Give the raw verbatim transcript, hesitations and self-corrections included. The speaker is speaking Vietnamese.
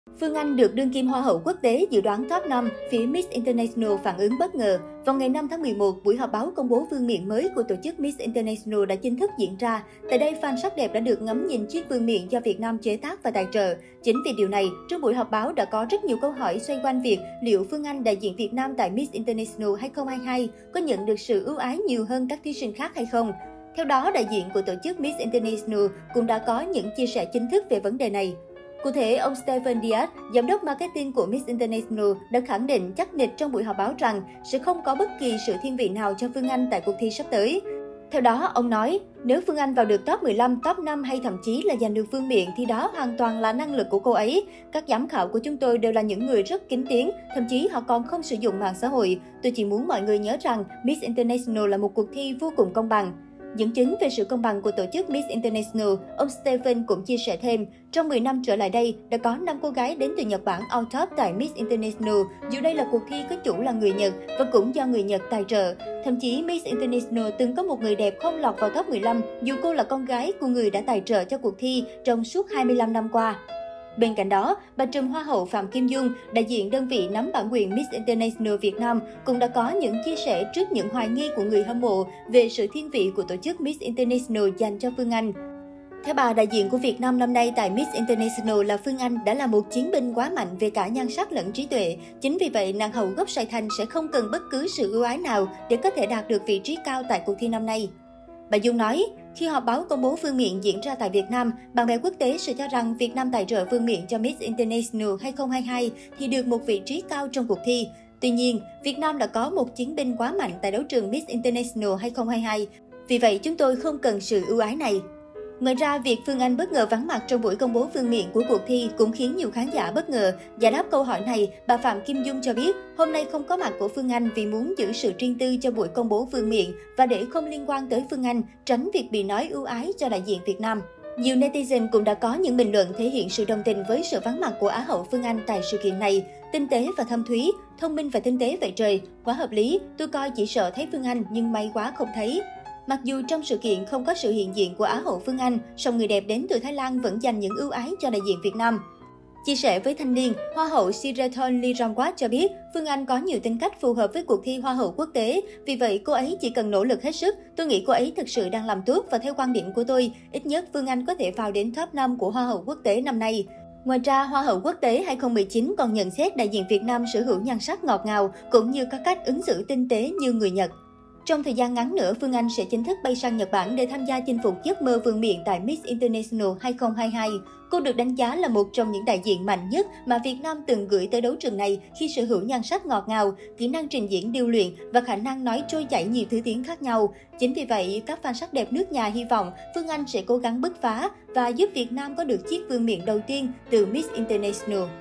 Phương Anh được đương kim Hoa hậu quốc tế dự đoán top năm, phía Miss International phản ứng bất ngờ. Vào ngày năm tháng mười một, buổi họp báo công bố vương miện mới của tổ chức Miss International đã chính thức diễn ra. Tại đây, fan sắc đẹp đã được ngắm nhìn chiếc vương miện do Việt Nam chế tác và tài trợ. Chính vì điều này, trong buổi họp báo đã có rất nhiều câu hỏi xoay quanh việc liệu Phương Anh, đại diện Việt Nam tại Miss International hai không hai hai, có nhận được sự ưu ái nhiều hơn các thí sinh khác hay không. Theo đó, đại diện của tổ chức Miss International cũng đã có những chia sẻ chính thức về vấn đề này. Cụ thể, ông Stephen Diaz, giám đốc marketing của Miss International, đã khẳng định chắc nịch trong buổi họp báo rằng sẽ không có bất kỳ sự thiên vị nào cho Phương Anh tại cuộc thi sắp tới. Theo đó, ông nói, nếu Phương Anh vào được top mười lăm, top năm hay thậm chí là giành được vương miện thì đó hoàn toàn là năng lực của cô ấy. Các giám khảo của chúng tôi đều là những người rất kín tiếng, thậm chí họ còn không sử dụng mạng xã hội. Tôi chỉ muốn mọi người nhớ rằng Miss International là một cuộc thi vô cùng công bằng. Dẫn chứng về sự công bằng của tổ chức Miss International, ông Stephen cũng chia sẻ thêm, trong mười năm trở lại đây, đã có năm cô gái đến từ Nhật Bản out top tại Miss International, dù đây là cuộc thi có chủ là người Nhật và cũng do người Nhật tài trợ. Thậm chí Miss International từng có một người đẹp không lọt vào top mười lăm, dù cô là con gái của người đã tài trợ cho cuộc thi trong suốt hai mươi lăm năm qua. Bên cạnh đó, bà trùm Hoa hậu Phạm Kim Dung, đại diện đơn vị nắm bản quyền Miss International Việt Nam, cũng đã có những chia sẻ trước những hoài nghi của người hâm mộ về sự thiên vị của tổ chức Miss International dành cho Phương Anh. Theo bà, đại diện của Việt Nam năm nay tại Miss International là Phương Anh đã là một chiến binh quá mạnh về cả nhan sắc lẫn trí tuệ. Chính vì vậy, nàng hậu gốc Sài Thành sẽ không cần bất cứ sự ưu ái nào để có thể đạt được vị trí cao tại cuộc thi năm nay. Bà Dung nói, khi họp báo công bố vương miện diễn ra tại Việt Nam, bạn bè quốc tế sẽ cho rằng Việt Nam tài trợ vương miện cho Miss International hai không hai hai thì được một vị trí cao trong cuộc thi. Tuy nhiên, Việt Nam đã có một chiến binh quá mạnh tại đấu trường Miss International hai không hai hai. Vì vậy, chúng tôi không cần sự ưu ái này. Ngoài ra, việc Phương Anh bất ngờ vắng mặt trong buổi công bố vương miện của cuộc thi cũng khiến nhiều khán giả bất ngờ. Giải đáp câu hỏi này, bà Phạm Kim Dung cho biết hôm nay không có mặt của Phương Anh vì muốn giữ sự riêng tư cho buổi công bố vương miện và để không liên quan tới Phương Anh, tránh việc bị nói ưu ái cho đại diện Việt Nam. Nhiều netizen cũng đã có những bình luận thể hiện sự đồng tình với sự vắng mặt của Á hậu Phương Anh tại sự kiện này. Tinh tế và thâm thúy, thông minh và tinh tế vậy trời, quá hợp lý, tôi coi chỉ sợ thấy Phương Anh nhưng may quá không thấy. Mặc dù trong sự kiện không có sự hiện diện của Á hậu Phương Anh, song người đẹp đến từ Thái Lan vẫn dành những ưu ái cho đại diện Việt Nam. Chia sẻ với Thanh Niên, Hoa hậu Siraton Liramquat cho biết Phương Anh có nhiều tính cách phù hợp với cuộc thi Hoa hậu quốc tế. Vì vậy, cô ấy chỉ cần nỗ lực hết sức. Tôi nghĩ cô ấy thực sự đang làm tốt và theo quan điểm của tôi, ít nhất Phương Anh có thể vào đến top năm của Hoa hậu quốc tế năm nay. Ngoài ra, Hoa hậu quốc tế hai không một chín còn nhận xét đại diện Việt Nam sở hữu nhan sắc ngọt ngào cũng như có cách ứng xử tinh tế như người Nhật. Trong thời gian ngắn nữa, Phương Anh sẽ chính thức bay sang Nhật Bản để tham gia chinh phục giấc mơ vương miện tại Miss International hai không hai hai. Cô được đánh giá là một trong những đại diện mạnh nhất mà Việt Nam từng gửi tới đấu trường này khi sở hữu nhan sắc ngọt ngào, kỹ năng trình diễn điêu luyện và khả năng nói trôi chảy nhiều thứ tiếng khác nhau. Chính vì vậy, các fan sắc đẹp nước nhà hy vọng Phương Anh sẽ cố gắng bứt phá và giúp Việt Nam có được chiếc vương miện đầu tiên từ Miss International.